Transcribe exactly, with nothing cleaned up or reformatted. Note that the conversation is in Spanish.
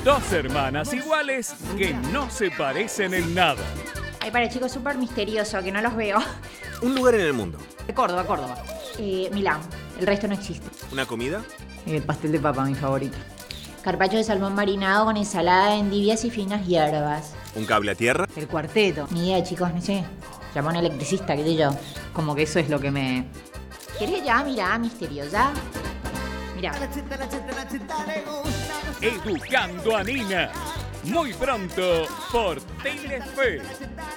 Dos hermanas iguales que no se parecen en nada. Ay, para chicos, súper misterioso, que no los veo. Un lugar en el mundo. De Córdoba, Córdoba. Eh, Milán. El resto no existe. Una comida. El pastel de papa, mi favorito. Carpaccio de salmón marinado con ensalada de endivias y finas hierbas. Un cable a tierra. El cuarteto. Ni idea, chicos, no sé. Llamó a un electricista, qué sé yo. Como que eso es lo que me... ¿Querés ya? Mirá, misteriosa. Mirá. Educando a Nina. Muy pronto por Telefe.